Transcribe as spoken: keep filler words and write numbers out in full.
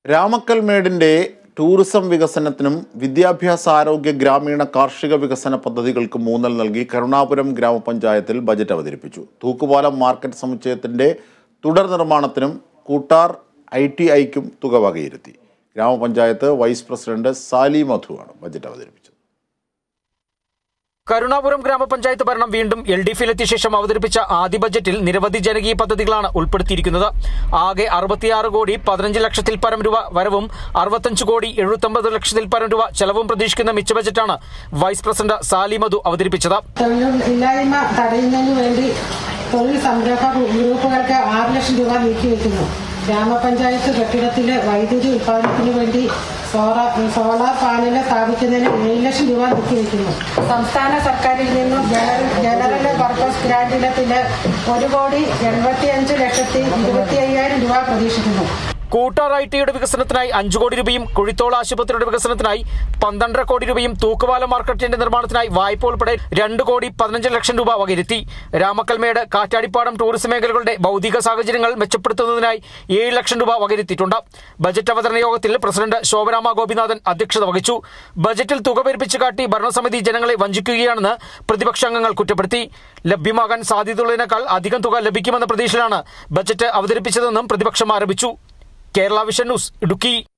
രാമക്കൽമേടിന്റെ tourism വികസനത്തിനും വിദ്യാഭ്യാസ ആരോഗ്യ ഗ്രാമീണ കാർഷിക വികസന പദ്ധതികൾക്ക് ഊന്നൽ നൽകി കരുണാപുരം ഗ്രാമപഞ്ചായത്തിൽ ബജറ്റ് അവതരിപ്പിച്ചു. തൂക്കുപാലം മാർക്കറ്റ് സമുച്ചയത്തിന്റെ തുടർ നിർമ്മാണത്തിനും കൂട്ടാർ ഐ ടി ഐക്കും തുക വകയിരുത്തി. ഗ്രാമപഞ്ചായത്ത് വൈസ് പ്രസിഡന്റ് സാലി മധു ആണ് ബജറ്റ് അവതരിപ്പിച്ചത്. കരുണാപുരം ഗ്രാമപഞ്ചായത്ത് ഭരണം വീണ്ടും എൽ ഡി എഫിലെത്തിയ ശേഷം അവതരിപ്പിച്ച ആദ്യ ബജറ്റിൽ നിരവധി ജനകീയ പദ്ധതികളാണ് ഉൾപ്പെടുത്തിയിരിക്കുന്നത്. ആകെ അറുപത്തിയാറ് കോടി പതിനഞ്ച് ലക്ഷത്തിൽ പരം രൂപ വരവും അറുപത്തഞ്ച് കോടി എഴുപത്തൊമ്പത് ലക്ഷത്തിൽ പരം രൂപ ചെലവും പ്രതീക്ഷിക്കുന്ന മിച്ച ബജറ്റാണ് വൈസ് പ്രസിഡന്റ് സാലി മധു അവതരിപ്പിച്ചത്. തൊഴിലില്ലായ്മ തടയുന്നതിന് വേണ്ടി തൊഴിൽ സംരംഭക ഗ്രൂപ്പുകൾക്ക് ആറ് ലക്ഷം രൂപ നീക്കിവെക്കുന്നു. ഗ്രാമപഞ്ചായത്ത് കെട്ടിടത്തിലെ വൈദ്യുതി ഉൽപ്പാദനത്തിന് വേണ്ടി സോളാർ സോളാർ പാനൽ സ്ഥാപിക്കുന്നതിന് ഏഴ് ലക്ഷം രൂപ നീക്കിവെക്കുന്നു. സംസ്ഥാന സർക്കാരിൽ നിന്നും ജനറൽ പർപ്പസ് ഗ്രാന്റിനത്തിന് ഒരു കോടി എൺപത്തി അഞ്ച് ലക്ഷത്തി ഇരുപത്തി അയ്യായിരം രൂപ പ്രതീക്ഷിക്കുന്നു. കൂട്ടാർ ഐ ടിയുടെ വികസനത്തിനായി അഞ്ചു കോടി രൂപയും കുഴിത്തോൾ ആശുപത്രിയുടെ വികസനത്തിനായി പന്ത്രണ്ടര കോടി രൂപയും തൂക്കുപാലം മാർക്കറ്റിന്റെ നിർമ്മാണത്തിനായി വായ്പ ഉൾപ്പെടെ രണ്ട് കോടി പതിനഞ്ച് ലക്ഷം രൂപ വകയിരുത്തി. രാമക്കൽമേട് കാറ്റാടിപ്പാടം ടൂറിസം മേഖലകളുടെ ഭൗതിക സാഹചര്യങ്ങൾ മെച്ചപ്പെടുത്തുന്നതിനായി ഏഴ് ലക്ഷം രൂപ വകയിരുത്തിയിട്ടുണ്ട്. ബജറ്റ് അവതരണ യോഗത്തിൽ പ്രസിഡന്റ് ശോഭരാമ ഗോപിനാഥൻ അധ്യക്ഷത വഹിച്ചു. ബജറ്റിൽ തുക പെരുപ്പിച്ച് കാട്ടി ഭരണസമിതി ജനങ്ങളെ വഞ്ചിക്കുകയാണെന്ന് പ്രതിപക്ഷാംഗങ്ങൾ കുറ്റപ്പെടുത്തി. ലഭ്യമാകാൻ സാധ്യതയുള്ളതിനേക്കാൾ അധികം തുക ലഭിക്കുമെന്ന പ്രതീക്ഷയിലാണ് ബജറ്റ് അവതരിപ്പിച്ചതെന്നും പ്രതിപക്ഷം ആരോപിച്ചു. Kerala vision news, Idukki.